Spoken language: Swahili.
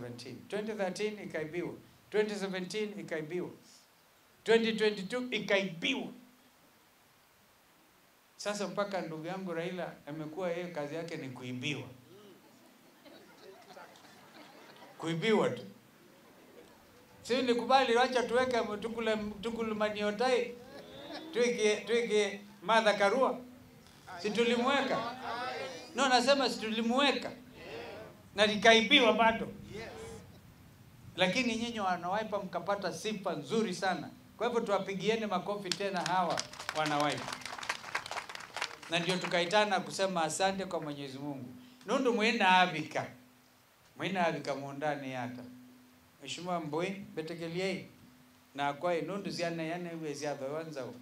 2013 ikaibiwa, 2017 ikaibiwa, 2022 ikaibiwa. Sasa mpaka ndugu yangu Raila amekuwa yeye kazi yake ni kuibiwa. Kuibiwa tu. Sisi nikubali, acha tuweke tukule maniotai. Tuweke Martha Karua. Si tulimweka? No, nasema si tulimweka. Na likaibiwa bado. Lakini nyinyi wanawaipa mkapata sifa nzuri sana. Kwa hivyo tuwapigieni makofi tena hawa wanawaipa. Na ndio tukaitana kusema asante kwa Mwenyezi Mungu. Nundu mwenda abika. Mwenda abika muondani yata. Mheshimiwa Mbui betekeliei na kwa nundu ziana yana wezi ya wanzao.